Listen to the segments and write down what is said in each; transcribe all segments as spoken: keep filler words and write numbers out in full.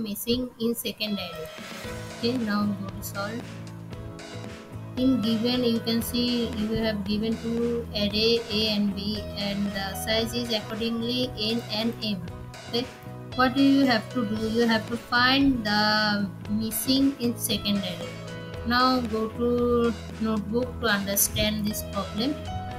missing in second array. Okay, now go to solve. In given, you can see you have given two array A and B, and the size is accordingly n and m. Okay, what do you have to do? You have to find the missing in second array. Now go to notebook to understand this problem.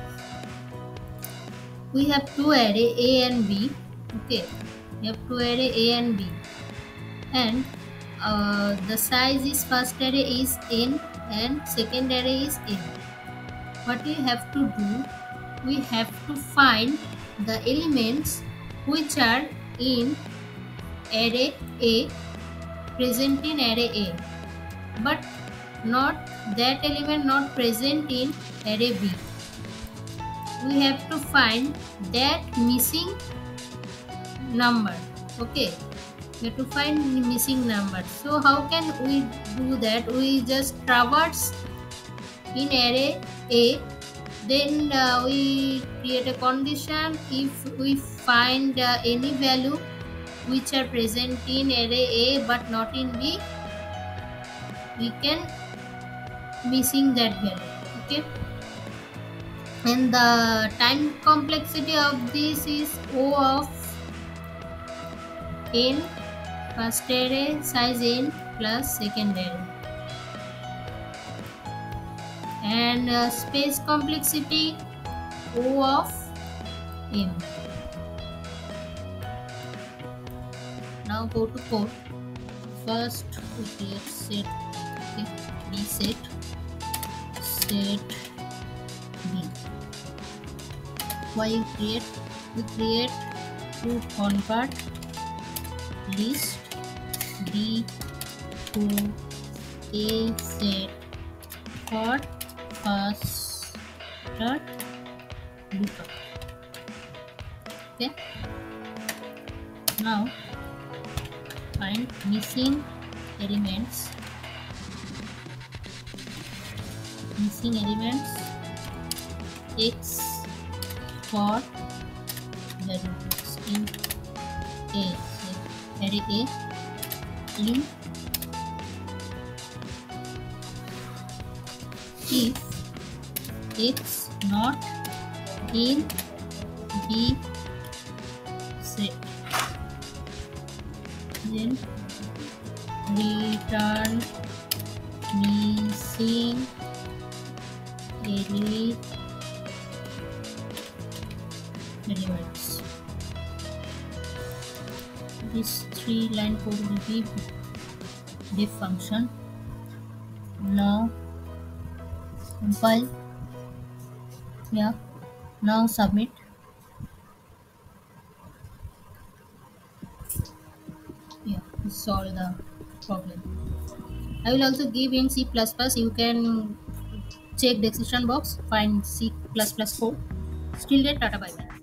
We have two array A and B. Okay, we have two array A and B, and uh, the size is first array is n and second array is m. What we have to do? We have to find the elements which are in array A, present in array A, but not that element not present in array B. We have to find that missing number. Okay, we have to find the missing number. So how can we do that? We just traverse in array A, then uh, we create a condition. If we find uh, any value which are present in array A but not in B, we can missing that value. Okay, and the time complexity of this is O of n, first array size n plus second array, and uh, space complexity O of m. Now go to code. First we create set. Okay, B set set B. Why you create? We create to convert list B to A set for first lookup. Okay. Now find missing elements. Missing elements X for variables in A, array A, in if X not in B set, then return missing array elements. This three line code will be diff function. Now compile. Yeah, now submit. Yeah, we solve the problem. I will also give in C plus plus. You can check description box, find C plus plus code. Still there, tata bye bye.